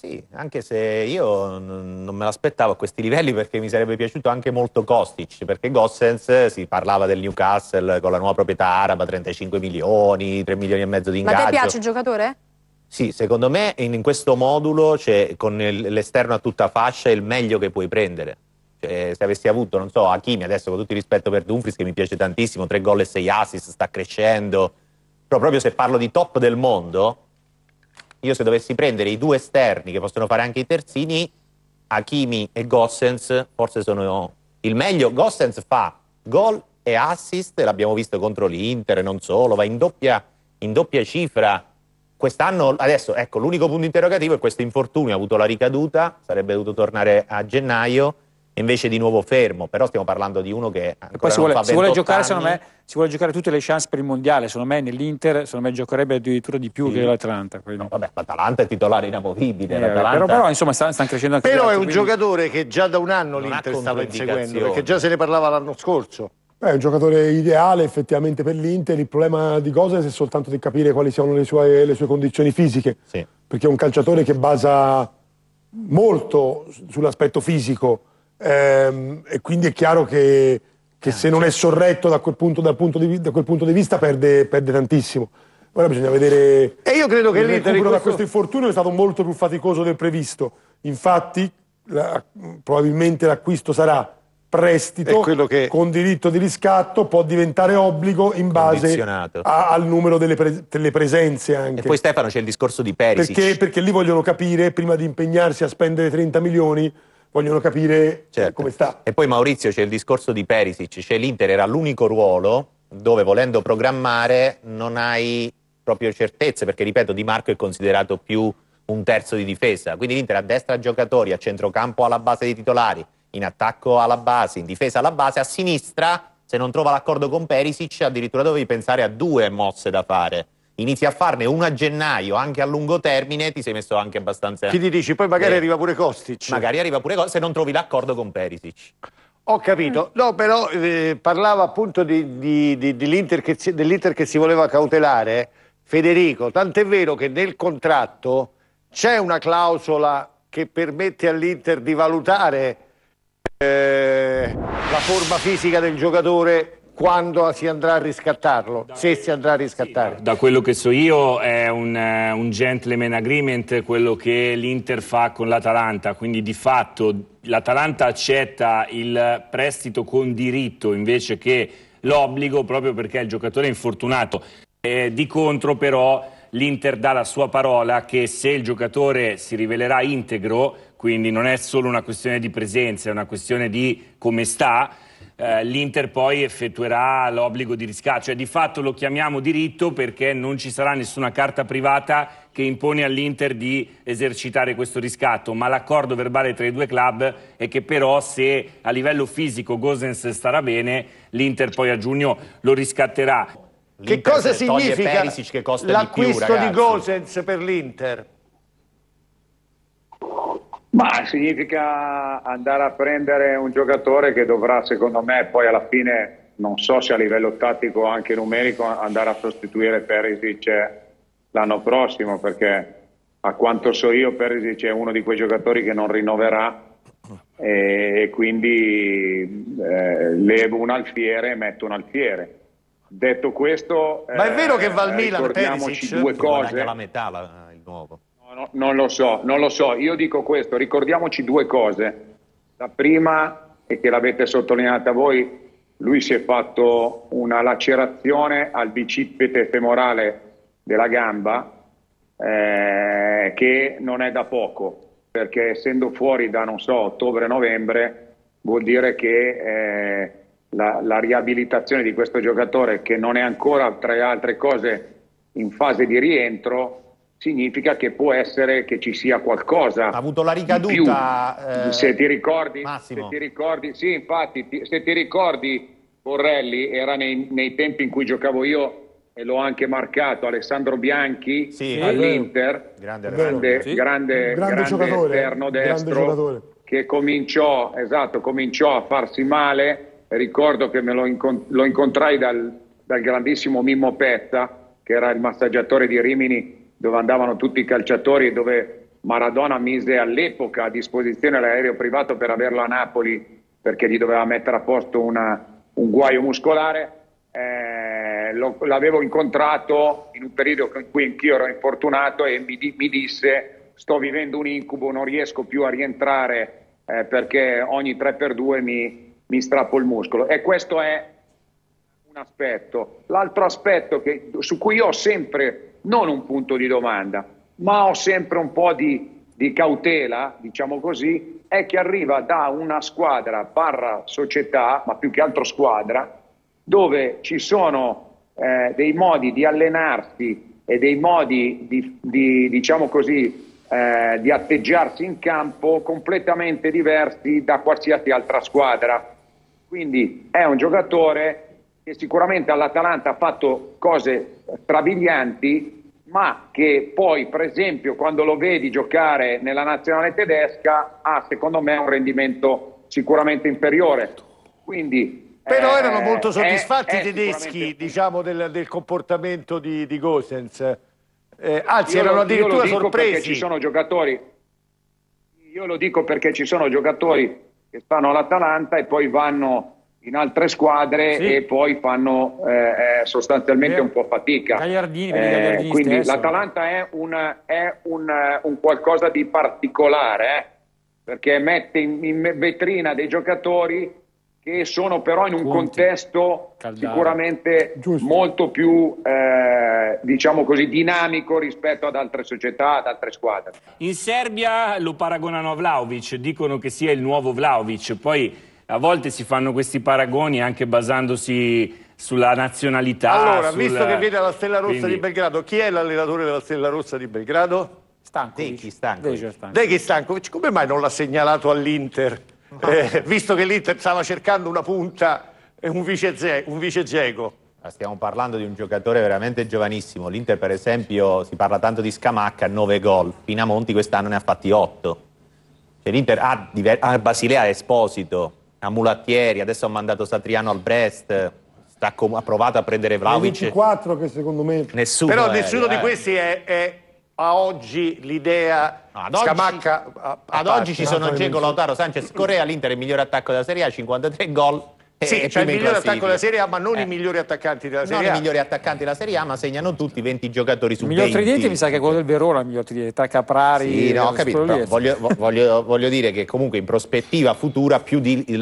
Sì, anche se io non me l'aspettavo a questi livelli perché mi sarebbe piaciuto anche molto Kostic, perché Gosens si parlava del Newcastle con la nuova proprietà araba, 35 milioni, 3 milioni e mezzo di Ma a ingaggio. te piace il giocatore? Sì, secondo me in questo modulo, cioè, con l'esterno a tutta fascia, è il meglio che puoi prendere. Cioè, se avessi avuto, non so, Hakimi adesso con tutto il rispetto per Dumfries, che mi piace tantissimo, 3 gol e 6 assist, sta crescendo, però proprio se parlo di top del mondo, io se dovessi prendere i due esterni che possono fare anche i terzini, Hakimi e Gossens forse sono il meglio. Gossens fa gol e assist, l'abbiamo visto contro l'Inter e non solo, va in doppia cifra. Quest'anno, adesso, ecco, l'unico punto interrogativo è questo infortunio, ha avuto la ricaduta, sarebbe dovuto tornare a gennaio, e invece di nuovo fermo, però stiamo parlando di uno che ancora non fa 28 si vuole giocare, anni. secondo me, si vuole giocare tutte le chance per il mondiale, secondo me nell'Inter, secondo me giocherebbe addirittura di più che l'Atalanta. No, vabbè, l'Atalanta è titolare inamovibile. Però insomma stanno crescendo anche Però gli è altri, un quindi... giocatore che già da un anno l'Inter stava inseguendo, perché già se ne parlava l'anno scorso. È un giocatore ideale effettivamente per l'Inter. Il problema di Gosens è soltanto di capire quali siano le sue condizioni fisiche, sì, perché è un calciatore che basa molto sull'aspetto fisico, e quindi è chiaro che se non è sorretto da quel punto di vista perde tantissimo. Ora bisogna vedere, e io credo che il l'Inter recupero da questo infortunio è stato molto più faticoso del previsto. Infatti probabilmente l'acquisto sarà prestito con diritto di riscatto, può diventare obbligo in base al numero delle presenze anche. E poi Stefano c'è il discorso di Perisic. Perché lì vogliono capire, prima di impegnarsi a spendere 30 milioni, vogliono capire come sta. E poi Maurizio c'è il discorso di Perisic, cioè l'Inter era l'unico ruolo dove volendo programmare non hai proprio certezze, perché ripeto Di Marco è considerato più un terzo di difesa, quindi l'Inter a destra giocatori, a centrocampo alla base dei titolari, in attacco alla base, in difesa alla base, a sinistra, se non trova l'accordo con Perisic, addirittura dovevi pensare a 2 mosse da fare. Inizi a farne una a gennaio, anche a lungo termine, ti sei messo anche abbastanza... Chi ti dici? Poi magari arriva pure Kostic. Magari arriva pure Kostic, se non trovi l'accordo con Perisic. Ho capito. No, però parlava appunto dell'Inter che si voleva cautelare, Federico, tant'è vero che nel contratto c'è una clausola che permette all'Inter di valutare la forma fisica del giocatore quando si andrà a riscattarlo, se si andrà a riscattare. Da quello che so io è un gentleman agreement quello che l'Inter fa con l'Atalanta, quindi di fatto l'Atalanta accetta il prestito con diritto invece che l'obbligo, proprio perché il giocatore è infortunato. Di contro però l'Inter dà la sua parola che se il giocatore si rivelerà integro, quindi non è solo una questione di presenza, è una questione di come sta, l'Inter poi effettuerà l'obbligo di riscatto. Cioè di fatto lo chiamiamo diritto perché non ci sarà nessuna carta privata che impone all'Inter di esercitare questo riscatto, ma l'accordo verbale tra i due club è che però se a livello fisico Gosens starà bene, l'Inter poi a giugno lo riscatterà. Che cosa significa l'acquisto di Gosens per l'Inter? Ma significa andare a prendere un giocatore che dovrà, secondo me, poi alla fine, non so se a livello tattico o anche numerico, andare a sostituire Perisic l'anno prossimo, perché a quanto so io Perisic è uno di quei giocatori che non rinnoverà e quindi levo un alfiere e metto un alfiere. Detto questo, ma è vero che va al Milan ricordiamoci Perisic? due cose. La metà il nuovo. No, non lo so, io dico questo, ricordiamoci due cose. La prima è che l'avete sottolineata voi, lui si è fatto una lacerazione al bicipite femorale della gamba che non è da poco, perché essendo fuori da, non so, ottobre-novembre vuol dire che la riabilitazione di questo giocatore, che non è ancora tra le altre cose in fase di rientro, significa che può essere che ci sia qualcosa. Ha avuto la ricaduta. Se ti ricordi, Massimo. se ti ricordi, sì, infatti, se ti ricordi, Borrelli era nei tempi in cui giocavo io e l'ho anche marcato, Alessandro Bianchi all'Inter, grande esterno destro, che cominciò a farsi male. Ricordo che lo incontrai dal grandissimo Mimmo Pezza, che era il massaggiatore di Rimini, dove andavano tutti i calciatori e dove Maradona mise all'epoca a disposizione l'aereo privato per averlo a Napoli perché gli doveva mettere a posto un guaio muscolare. L'avevo incontrato in un periodo in cui anch'io ero infortunato e mi disse: sto vivendo un incubo, non riesco più a rientrare perché ogni 3x2 mi strappo il muscolo. E questo è un aspetto. L'altro aspetto su cui ho sempre non un punto di domanda, ma ho sempre un po' di cautela, diciamo così, è che arriva da una squadra barra società, ma più che altro squadra, dove ci sono dei modi di allenarsi e dei modi diciamo così, di atteggiarsi in campo completamente diversi da qualsiasi altra squadra. Quindi è un giocatore che sicuramente all'Atalanta ha fatto cose strabilianti, ma che poi, per esempio, quando lo vedi giocare nella nazionale tedesca, ha secondo me un rendimento sicuramente inferiore. Quindi però erano molto soddisfatti i tedeschi, diciamo, del comportamento di Gosens. Anzi, erano addirittura sorpresi. Ci sono giocatori, io lo dico perché ci sono giocatori che stanno all'Atalanta e poi vanno in altre squadre e poi fanno sostanzialmente un po' fatica. Gagliardini quindi l'Atalanta è un qualcosa di particolare, perché mette in vetrina dei giocatori che sono però in un contesto sicuramente molto più diciamo così dinamico rispetto ad altre società, ad altre squadre. In Serbia lo paragonano a Vlahovic, dicono che sia il nuovo Vlahovic, poi a volte si fanno questi paragoni anche basandosi sulla nazionalità. Allora, visto che viene alla Stella Rossa di Belgrado, chi è l'allenatore della Stella Rossa di Belgrado? Deki Stankovic. Come mai non l'ha segnalato all'Inter? Visto che l'Inter stava cercando una punta e un vice Dzeko. Stiamo parlando di un giocatore veramente giovanissimo. L'Inter, per esempio, si parla tanto di Scamacca, 9 gol. Pinamonti quest'anno ne ha fatti 8. Cioè, l'Inter ha Basilea, Esposito, ha Mulattieri, adesso ha mandato Satriano al Brest, ha provato a prendere Vlahovic. 24 che secondo me... Però nessuno di questi è a oggi l'idea... Scamacca... Ad oggi ci sono Dzeko, Lautaro, Sanchez, Correa. L'Inter è il migliore attacco della Serie A, 53 gol. Sì, c'è il migliore attacco della Serie A, ma non i migliori attaccanti della Serie A. Non i migliori attaccanti della Serie A, ma segnano tutti 20 giocatori su 20. Il miglior tridente mi sa che è quello del Verona, il miglior tridente, tra Caprari... Sì, no, ho capito, però voglio dire che comunque in prospettiva futura, più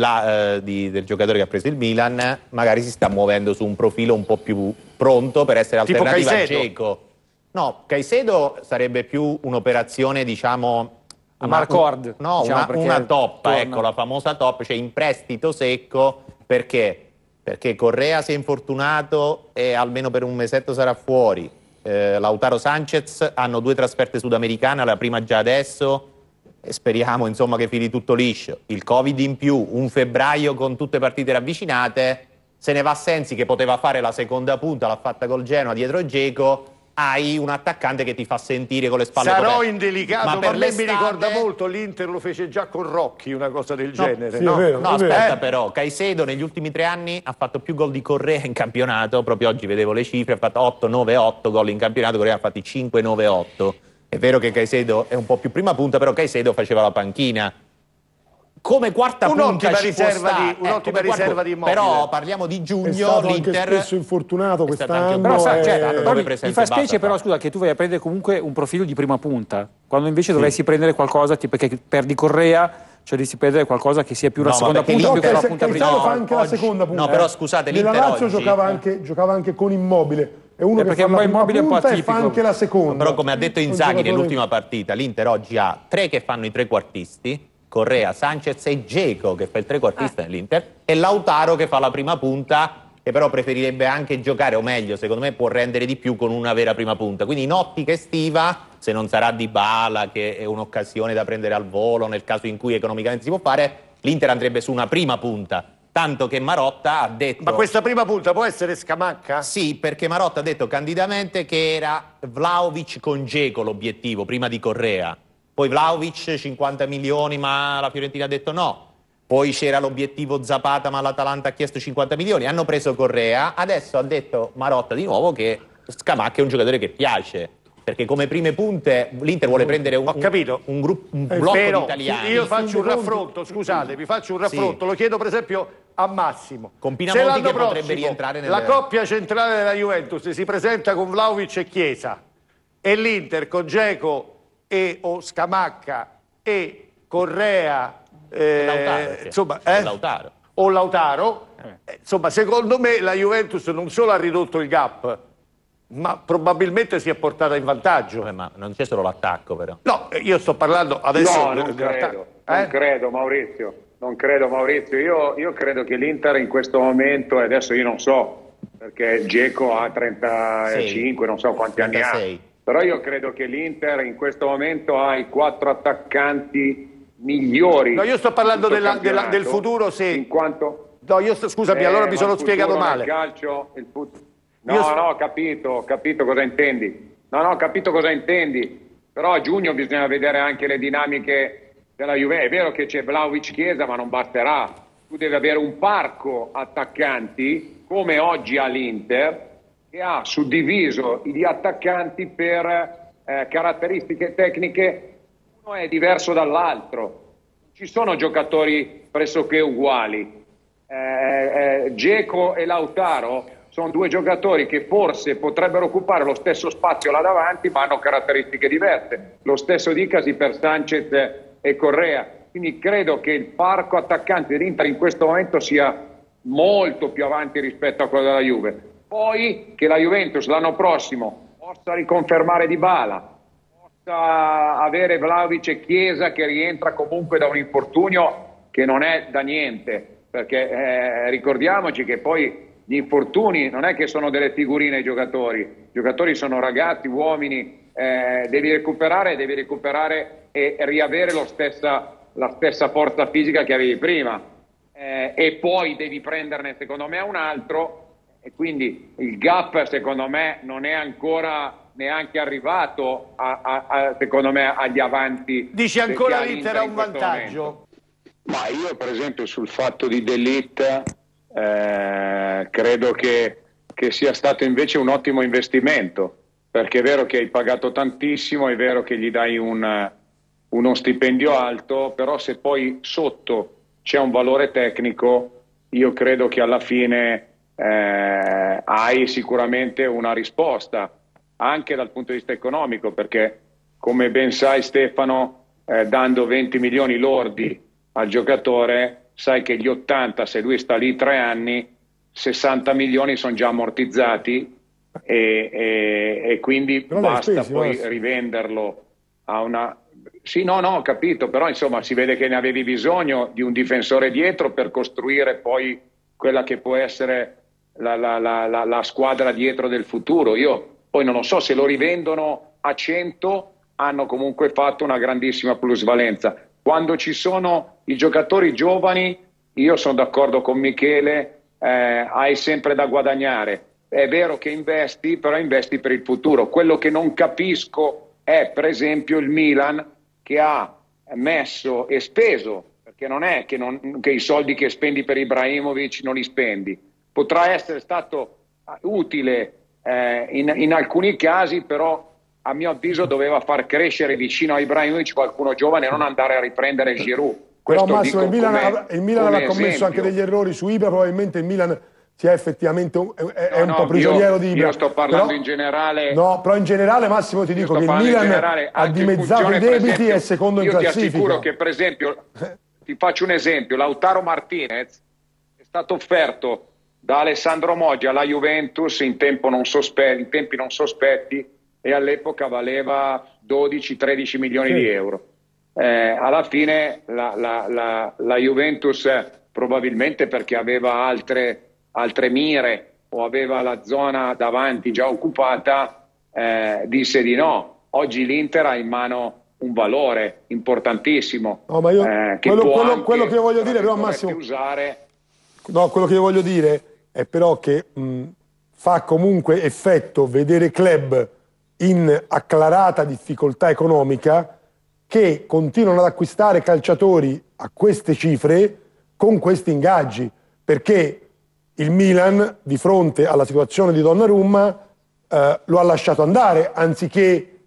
del giocatore che ha preso il Milan, magari si sta muovendo su un profilo un po' più pronto per essere alternativa a Dzeko. No, Caicedo sarebbe più un'operazione, diciamo... A Marcord. No, diciamo, una toppa, ecco, la famosa top, cioè in prestito secco. Perché? Perché Correa si è infortunato e almeno per un mesetto sarà fuori. Lautaro, Sanchez hanno 2 trasferte sudamericane, la prima già adesso, e speriamo insomma che fili tutto liscio. Il Covid in più, un febbraio con tutte partite ravvicinate, se ne va Sensi che poteva fare la seconda punta, l'ha fatta col Genoa dietro Dzeko. Hai un attaccante che ti fa sentire con le spalle coperte. Sarò indelicato, ma per me mi ricorda molto l'Inter lo fece già con Rocchi, una cosa del genere. Sì, no, aspetta però, Caicedo negli ultimi 3 anni ha fatto più gol di Correa in campionato, proprio oggi vedevo le cifre, ha fatto 8-9-8 gol in campionato, Correa ha fatti 5-9-8. È vero che Caicedo è un po' più prima punta, però Caicedo faceva la panchina. Come quarta punta un'ottima riserva di Immobile. Però parliamo di giugno, è l'Inter anche spesso infortunato quest'anno. Però mi fa specie però scusa che tu vai a prendere comunque un profilo di prima punta, quando invece dovresti prendere qualcosa perché perdi Correa, cioè dovresti prendere qualcosa che sia più la seconda punta più che la punta principale. Fa anche la seconda punta. No, però scusate, l'Inter nella Lazio oggi giocava anche con Immobile. È uno che fa la Immobile punta e fa anche la seconda. Però come ha detto Inzaghi nell'ultima partita, l'Inter oggi ha 3 che fanno i trequartisti, Correa, Sanchez e Dzeko che fa il trequartista nell'Inter, e Lautaro che fa la prima punta, che però preferirebbe anche giocare, o meglio, secondo me può rendere di più con una vera prima punta. Quindi in ottica estiva, se non sarà Dybala, che è un'occasione da prendere al volo nel caso in cui economicamente si può fare, l'Inter andrebbe su una prima punta. Tanto che Marotta ha detto... Ma questa prima punta può essere Scamacca? Sì, perché Marotta ha detto candidamente che era Vlahovic con Dzeko l'obiettivo, prima di Correa. Poi Vlahovic 50 milioni, ma la Fiorentina ha detto no. Poi c'era l'obiettivo Zapata, ma l'Atalanta ha chiesto 50 milioni. Hanno preso Correa. Adesso ha detto Marotta di nuovo che Scamacca è un giocatore che piace. perché come prime punte l'Inter vuole prendere un blocco di italiani. Io faccio un raffronto, scusate, vi faccio un raffronto, lo chiedo per esempio a Massimo. Con Pinamonti che potrebbe rientrare la coppia centrale della Juventus si presenta con Vlahovic e Chiesa e l'Inter con Dzeko o Scamacca e Correa Lautaro. O Lautaro, insomma, secondo me la Juventus non solo ha ridotto il gap, ma probabilmente si è portata in vantaggio. Ma non c'è solo l'attacco, però. No, io sto parlando adesso. No, non credo, Maurizio. Non credo, Maurizio. Io credo che l'Inter in questo momento, e adesso io non so, perché Dzeko ha 35, non so quanti 36 anni ha. Però io credo che l'Inter in questo momento ha i 4 attaccanti migliori. No, io sto parlando del futuro, se... In quanto... No, scusami, allora mi sono spiegato male. Ho capito cosa intendi. Ho capito cosa intendi. Però a giugno bisogna vedere anche le dinamiche della Juve. È vero che c'è Vlahovic Chiesa, ma non basterà. Tu devi avere un parco attaccanti, come oggi all'Inter, che ha suddiviso gli attaccanti per caratteristiche tecniche. Uno è diverso dall'altro. Ci sono giocatori pressoché uguali. Dzeko e Lautaro sono 2 giocatori che forse potrebbero occupare lo stesso spazio là davanti, ma hanno caratteristiche diverse. Lo stesso dicasi per Sanchez e Correa. Quindi credo che il parco attaccante dell'Inter in questo momento sia molto più avanti rispetto a quello della Juve. Poi che la Juventus l'anno prossimo possa riconfermare Dybala, possa avere Vlahovic e Chiesa che rientra comunque da un infortunio che non è da niente, perché ricordiamoci che poi gli infortuni non è che sono delle figurine i giocatori sono ragazzi, uomini, devi recuperare e riavere la stessa forza fisica che avevi prima, e poi devi prenderne secondo me un altro, e quindi il gap secondo me non è ancora neanche arrivato secondo me agli avanti. Dici ancora l'Inter ha un vantaggio? Ma io per esempio sul fatto di De Ligt credo che sia stato invece un ottimo investimento, perché è vero che hai pagato tantissimo, è vero che gli dai uno stipendio alto, però se poi sotto c'è un valore tecnico, io credo che alla fine hai sicuramente una risposta anche dal punto di vista economico, perché come ben sai Stefano, dando 20 milioni lordi al giocatore, sai che gli 80, se lui sta lì 3 anni, 60 milioni sono già ammortizzati e quindi basta poi rivenderlo a una... Sì, no, ho capito, però insomma si vede che ne avevi bisogno di un difensore dietro per costruire poi quella che può essere la squadra dietro del futuro. Io poi non lo so, se lo rivendono a 100 hanno comunque fatto una grandissima plusvalenza. Quando ci sono i giocatori giovani, io sono d'accordo con Michele, hai sempre da guadagnare. È vero che investi, però investi per il futuro. Quello che non capisco è per esempio il Milan, che ha messo e speso, perché non è che i soldi che spendi per Ibrahimovic non li spendi. Potrà essere stato utile in alcuni casi, però a mio avviso doveva far crescere vicino a Ibrahimovic qualcuno giovane e non andare a riprendere Giroud. Però Massimo, il Milan aveva commesso anche degli errori su Ibra, probabilmente il Milan sia effettivamente un po' prigioniero di Ibra. Io sto parlando in generale. No, però in generale Massimo ti dico che il Milan ha dimezzato i debiti e è secondo in classifica. Io ti assicuro che per esempio, ti faccio un esempio, Lautaro Martinez è stato offerto da Alessandro Moggi alla Juventus in tempi non sospetti e all'epoca valeva 12-13 milioni di euro. Alla fine la Juventus, probabilmente perché aveva altre mire o aveva la zona davanti già occupata, disse di no. Oggi l'Inter ha in mano un valore importantissimo. No, ma io, quello che io voglio dire però Massimo, quello che io voglio dire è però che fa comunque effetto vedere club in acclarata difficoltà economica che continuano ad acquistare calciatori a queste cifre con questi ingaggi, perché il Milan di fronte alla situazione di Donnarumma lo ha lasciato andare anziché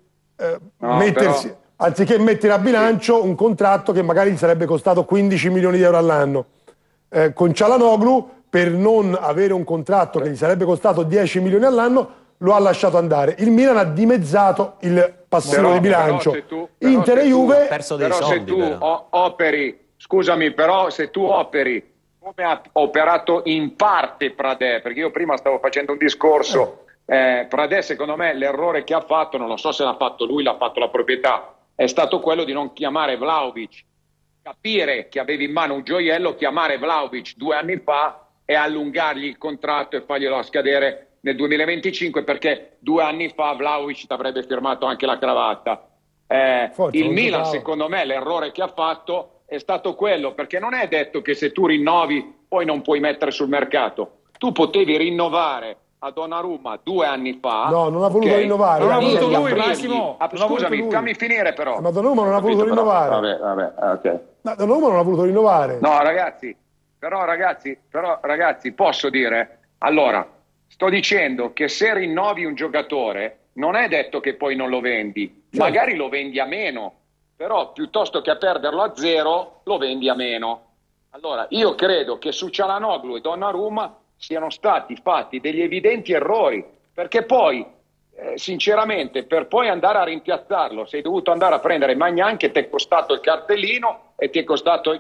mettersi, anziché mettere a bilancio un contratto che magari gli sarebbe costato 15 milioni di euro all'anno. Con Çalhanoğlu, per non avere un contratto che gli sarebbe costato 10 milioni all'anno, lo ha lasciato andare. Il Milan ha dimezzato il passivo di bilancio. Inter e Juve... se tu operi, scusami, però se tu operi come ha operato in parte Pradè, perché io prima stavo facendo un discorso, Pradè secondo me l'errore che ha fatto, non lo so se l'ha fatto lui, l'ha fatto la proprietà, è stato quello di non chiamare Vlahovic, capire che avevi in mano un gioiello, chiamare Vlahovic 2 anni fa e allungargli il contratto e farglielo scadere nel 2025, perché 2 anni fa Vlahovic ti avrebbe firmato anche la cravatta. Il Milan secondo me l'errore che ha fatto è stato quello, perché non è detto che se tu rinnovi poi non puoi mettere sul mercato. Tu potevi rinnovare a Donnarumma 2 anni fa. No, non ha voluto rinnovare. Non ha voluto lui, Massimo. Scusami, fammi finire però. Ma Donnarumma non ha voluto rinnovare. Ok. Ma Donnarumma non ha voluto rinnovare. No, ragazzi, posso dire? Allora, sto dicendo che se rinnovi un giocatore non è detto che poi non lo vendi. Certo. Magari lo vendi a meno, però piuttosto che a perderlo a 0 lo vendi a meno. Allora, io credo che su Çalhanoğlu e Donnarumma siano stati fatti degli evidenti errori, perché poi sinceramente per poi andare a rimpiazzarlo sei dovuto andare a prendere Maignan, che ti è costato il cartellino e ti è costato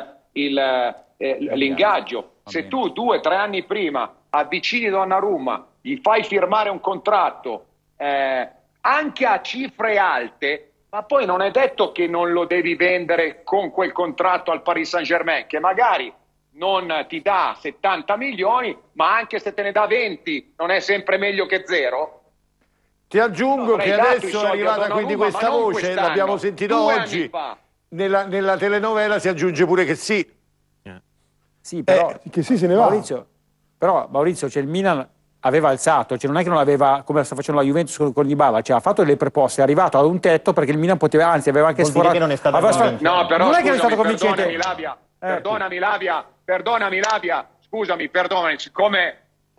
l'ingaggio. Se tu 2 o 3 anni prima avvicini Donnarumma, gli fai firmare un contratto anche a cifre alte, ma poi non è detto che non lo devi vendere con quel contratto al Paris Saint-Germain, che magari non ti dà 70 milioni, ma anche se te ne dà 20 non è sempre meglio che 0. Ti aggiungo che adesso è arrivata quindi questa voce, l'abbiamo sentito oggi, nella telenovela si aggiunge pure che sì. Sì, però che sì, se ne va. Maurizio, cioè il Milan aveva alzato, cioè non è che non aveva, come sta facendo la Juventus con Dybala, cioè ha fatto delle proposte, è arrivato ad un tetto perché il Milan poteva, anzi aveva anche sforato. Non è stato no, però non è che non è scusami, stato convincente. Perdonami Labia, scusami, siccome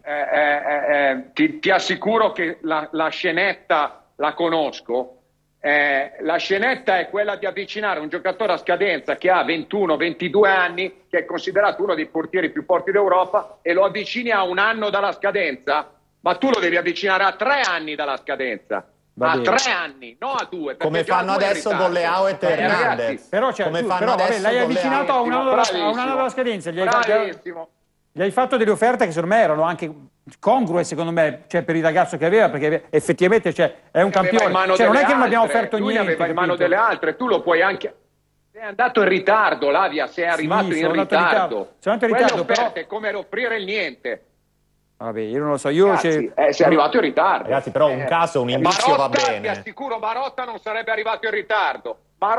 ti assicuro che la scenetta la conosco. La scenetta è quella di avvicinare un giocatore a scadenza che ha 21-22 anni, che è considerato uno dei portieri più forti d'Europa, e lo avvicini a 1 anno dalla scadenza, ma tu lo devi avvicinare a 3 anni dalla scadenza. A 3 anni, no a 2. Come fanno adesso con Leao e Hernandez. Però, l'hai avvicinato a 1 anno dalla scadenza. Gli hai fatto delle offerte che secondo me erano anche congrue, secondo me, cioè, per il ragazzo che aveva, perché effettivamente è un campione. Cioè, non è che non abbiamo offerto niente. Lui aveva in mano delle altre, tu lo puoi anche... Sei andato in ritardo, Lavia, sei arrivato in ritardo. Sono andato in ritardo, però... è come offrire il niente. Vabbè, io non lo so, Ragazzi, sei arrivato in ritardo. Ragazzi, però un caso, un indizio va bene. Ti assicuro, Marotta non sarebbe arrivato in ritardo.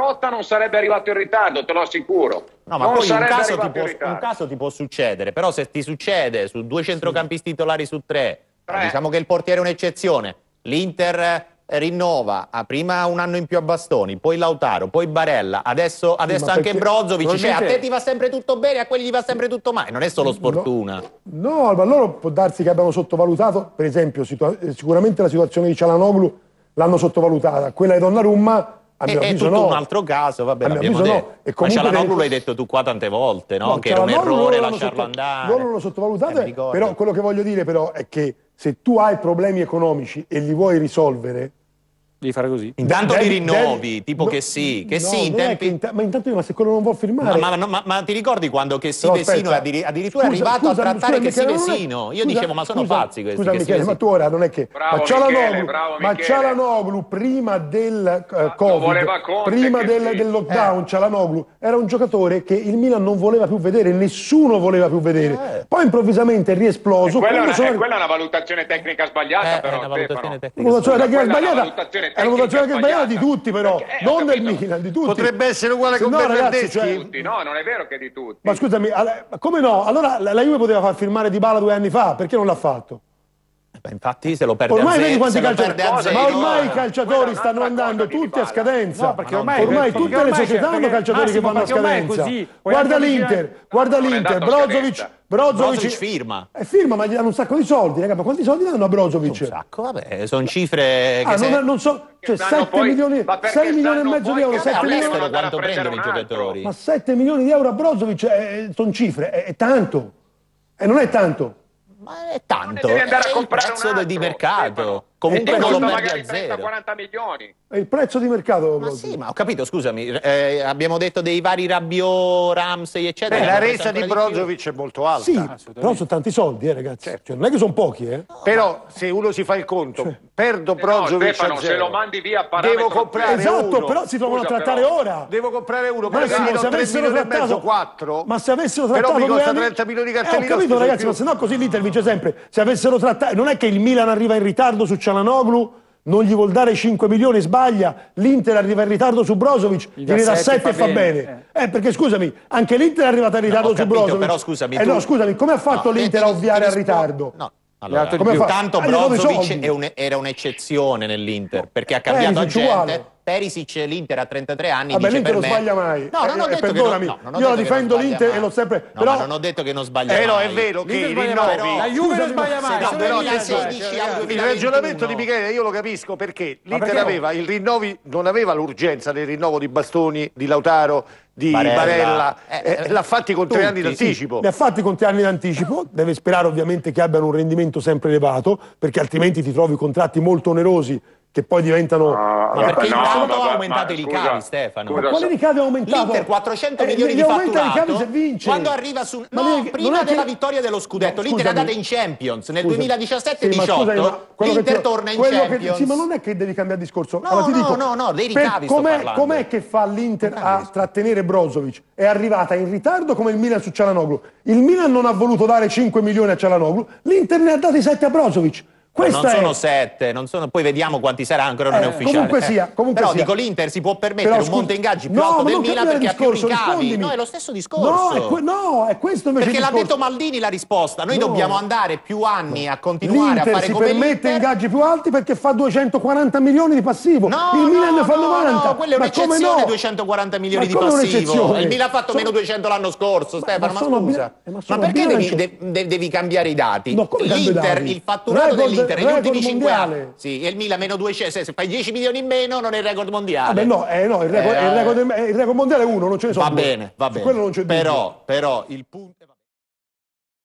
Te lo assicuro. No, ma poi un caso ti può succedere, però se ti succede su 2 centrocampisti titolari su 3, diciamo che il portiere è un'eccezione, l'Inter rinnova, ha prima 1 anno in più a Bastoni, poi Lautaro, poi Barella, adesso anche Brozovic, cioè a te ti va sempre tutto bene, a quelli gli va sempre tutto male, non è solo sfortuna. No, ma loro può darsi che abbiano sottovalutato, per esempio, sicuramente la situazione di Çalhanoğlu l'hanno sottovalutata, quella di Donnarumma è tutto un altro caso, vabbè, l'abbiamo detto. Ma Çalhanoğlu l'hai detto tu qua tante volte, no? Che era un errore lasciarlo andare. Loro lo sottovalutate, però quello che voglio dire però è che se tu hai problemi economici e li vuoi risolvere, devi fare così. Intanto li rinnovi, in tempi... ma intanto ma se quello non vuol firmare... Ma ti ricordi quando che sì Vesino è addirittura arrivato a trattare che sì Vesino? Io dicevo, ma sono pazzi questi. Scusa Michele, ma tu ora non è che... Ma Çalhanoğlu prima del Covid, prima del lockdown, Çalhanoğlu era un giocatore che il Milan non voleva più vedere, nessuno voleva più vedere. Poi improvvisamente è riesploso. Quella è una valutazione tecnica sbagliata, però. Una valutazione tecnica è una votazione che è sbagliata di tutti, però, non del Milan, di tutti. Potrebbe essere uguale con Bernardeschi. No, non è vero che di tutti. Ma scusami, come no? Allora la Juve poteva far firmare Dybala 2 anni fa, perché non l'ha fatto? Infatti se lo perde ormai a vedi quanti zero, calciatori, ma ormai i calciatori stanno andando tutti a scadenza. No, perché ormai tutte le società hanno calciatori che vanno a scadenza. Guarda l'Inter, Brozovic firma. Firma, ma gli danno un sacco di soldi, raga, ma quanti soldi danno a Brozovic? Un sacco, vabbè, sono cifre che non so, cioè 7 milioni, 6 milioni e mezzo di euro, 7 milioni. Quanto prendono i giocatori? Ma 7 milioni di euro a Brozovic sono cifre, è tanto. E non è tanto. Ma è tanto, devi andare a comprare il prezzo di mercato. Comunque non lo perdi a zero. 40 milioni. È il prezzo di mercato. Ma sì, ma ho capito, scusami, abbiamo detto dei vari Rabiot, Ramsey, eccetera. La resa di Brozovic è molto alta. Sì, però sono tanti soldi, ragazzi. Certo. Cioè, non è che sono pochi, Però se uno si fa il conto, perdo Brozovic Stefano, se lo mandi via a parametro, devo comprare esatto, uno. però si trovano a trattare ora. Devo comprare uno, ma se avessero trattato 4. Ma se avessero trattato però mi costa 2 anni, 30 milioni di cartellino. Ho capito, ragazzi, ma se no così l'Inter vince sempre. Se avessero trattato, non è che il Milan arriva in ritardo su Çalhanoğlu, non gli vuol dare 5 milioni, sbaglia, l'Inter arriva in ritardo su Brozovic, viene da 7 e fa bene. Perché scusami, anche l'Inter è arrivata in ritardo su Brozovic. Però scusami, no, scusami, come ha fatto l'Inter a ovviare al ritardo? No. Allora, tanto Brozovic era un'eccezione nell'Inter, perché ha cambiato agente. Perisic, l'Inter a 33 anni, vabbè, dice l'Inter per non me... sbaglia mai. No, non ho detto perdonami, io la difendo l'Inter e l'ho sempre... No, ma non ho detto che non sbaglia mai. No, è vero che i rinnovi... La Juve non sbaglia mai. Dal 2016 al 2021. Il ragionamento di Michele io lo capisco, perché l'Inter aveva il rinnovi, non aveva l'urgenza del rinnovo di Bastoni, di Lautaro, di Barella. L'ha fatti con 3 anni d'anticipo. Li ha fatti con 3 anni d'anticipo, deve sperare ovviamente che abbiano un rendimento sempre elevato, perché altrimenti ti trovi contratti molto onerosi che poi diventano... Ma perché intanto ha aumentato i ricavi, Stefano. Ma quali ricavi ha aumentato? L'Inter 400 milioni di fatturato, se vince. quando arriva sul... No, prima della vittoria dello scudetto, l'Inter è andata in Champions nel 2017-18, l'Inter torna in Champions. Sì, ma non è che devi cambiare discorso. No, dei ricavi sto parlando. Com'è che fa l'Inter a trattenere Brozovic? È arrivata in ritardo come il Milan su Çalhanoğlu. Il Milan non ha voluto dare 5 milioni a Çalhanoğlu, l'Inter ne ha dati 7 a Brozovic. Non sono 7, poi vediamo quanti saranno, ancora non è ufficiale. Comunque sia. Però dico, l'Inter si può permettere un monte ingaggi più alto del Milan perché ha più ricavi. No, è lo stesso discorso. No, è questo invece. Perché l'ha detto Maldini la risposta. Noi dobbiamo andare più anni a continuare a fare come l'Inter. si permette ingaggi più alti perché fa 240 milioni di passivo. Il Milan ne fa 90. No, quella è un'eccezione, 240 milioni di passivo. Il Milan ha fatto meno 200 l'anno scorso, Stefano, ma scusa. Ma perché devi cambiare i dati? L'Inter, il fatturato dell'Inter negli ultimi 5 anni, sì, e il Milan meno 200, se fai 10 milioni in meno non è il record mondiale. Il record mondiale è 1, non ce ne sono. Va bene, quello non c'è dubbio. Però il punto